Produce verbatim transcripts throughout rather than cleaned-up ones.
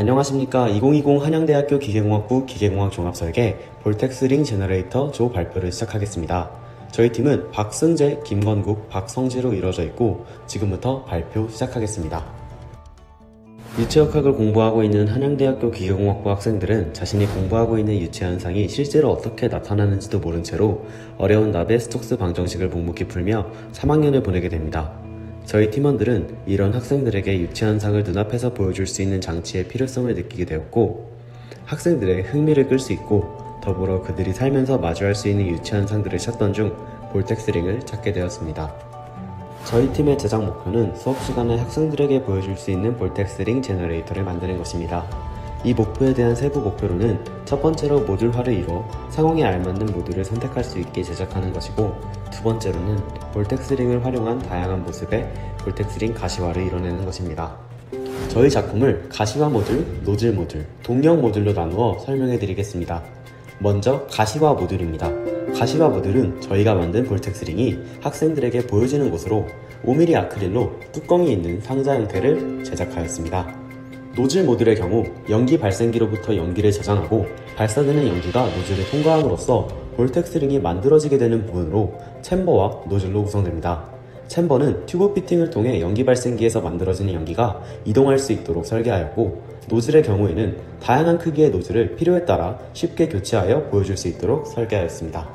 안녕하십니까. 이천이십 한양대학교 기계공학부 기계공학 종합설계 볼텍스 링 제너레이터 조 발표를 시작하겠습니다. 저희 팀은 박승재, 김건국, 박성재로 이루어져 있고 지금부터 발표 시작하겠습니다. 유체역학을 공부하고 있는 한양대학교 기계공학부 학생들은 자신이 공부하고 있는 유체 현상이 실제로 어떻게 나타나는지도 모른 채로 어려운 나베스톡스 방정식을 묵묵히 풀며 삼 학년을 보내게 됩니다. 저희 팀원들은 이런 학생들에게 유체 현상을 눈앞에서 보여줄 수 있는 장치의 필요성을 느끼게 되었고, 학생들의 흥미를 끌 수 있고 더불어 그들이 살면서 마주할 수 있는 유체 현상들을 찾던 중 볼텍스 링을 찾게 되었습니다. 저희 팀의 제작 목표는 수업 시간에 학생들에게 보여줄 수 있는 볼텍스 링 제너레이터를 만드는 것입니다. 이 목표에 대한 세부 목표로는 첫 번째로 모듈화를 이뤄 상황에 알맞는 모듈을 선택할 수 있게 제작하는 것이고, 두 번째로는 볼텍스 링을 활용한 다양한 모습의 볼텍스 링 가시화를 이뤄내는 것입니다. 저희 작품을 가시화 모듈, 노즐 모듈, 동력 모듈로 나누어 설명해 드리겠습니다. 먼저 가시화 모듈입니다. 가시화 모듈은 저희가 만든 볼텍스 링이 학생들에게 보여지는 곳으로 오 밀리미터 아크릴로 뚜껑이 있는 상자 형태를 제작하였습니다. 노즐 모듈의 경우 연기 발생기로부터 연기를 저장하고 발사되는 연기가 노즐을 통과함으로써 볼텍스 링이 만들어지게 되는 부분으로 챔버와 노즐로 구성됩니다. 챔버는 튜브 피팅을 통해 연기 발생기에서 만들어지는 연기가 이동할 수 있도록 설계하였고, 노즐의 경우에는 다양한 크기의 노즐을 필요에 따라 쉽게 교체하여 보여줄 수 있도록 설계하였습니다.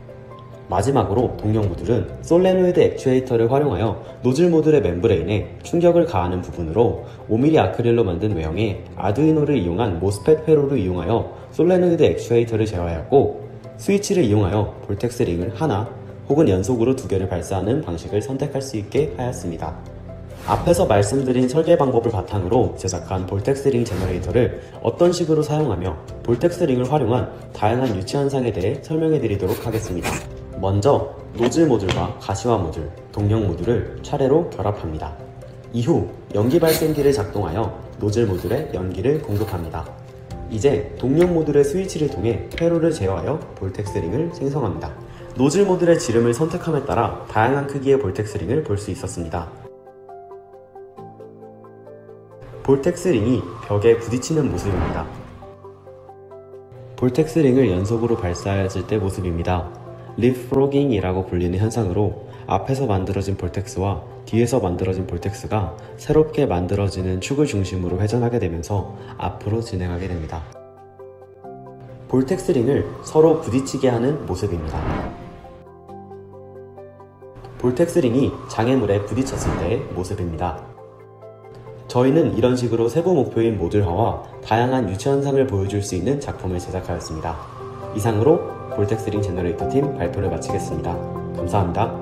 마지막으로 동력 모듈은 솔레노이드 액추에이터를 활용하여 노즐 모듈의 멤브레인에 충격을 가하는 부분으로 오 밀리미터 아크릴로 만든 외형에 아두이노를 이용한 모스펫 회로를 이용하여 솔레노이드 액추에이터를 제어하였고, 스위치를 이용하여 볼텍스 링을 하나 혹은 연속으로 두 개를 발사하는 방식을 선택할 수 있게 하였습니다. 앞에서 말씀드린 설계 방법을 바탕으로 제작한 볼텍스 링 제너레이터를 어떤 식으로 사용하며 볼텍스 링을 활용한 다양한 유체 현상에 대해 설명해 드리도록 하겠습니다. 먼저 노즐 모듈과 가시화 모듈, 동력 모듈을 차례로 결합합니다. 이후 연기 발생기를 작동하여 노즐 모듈에 연기를 공급합니다. 이제 동력 모듈의 스위치를 통해 회로를 제어하여 볼텍스 링을 생성합니다. 노즐 모듈의 지름을 선택함에 따라 다양한 크기의 볼텍스 링을 볼 수 있었습니다. 볼텍스 링이 벽에 부딪히는 모습입니다. 볼텍스 링을 연속으로 발사했을 때 모습입니다. 립프로깅이라고 불리는 현상으로 앞에서 만들어진 볼텍스와 뒤에서 만들어진 볼텍스가 새롭게 만들어지는 축을 중심으로 회전하게 되면서 앞으로 진행하게 됩니다. 볼텍스 링을 서로 부딪히게 하는 모습입니다. 볼텍스 링이 장애물에 부딪혔을 때의 모습입니다. 저희는 이런 식으로 세부 목표인 모듈화와 다양한 유체 현상을 보여줄 수 있는 작품을 제작하였습니다. 이상으로 볼텍스 링 제너레이터 팀 발표를 마치겠습니다. 감사합니다.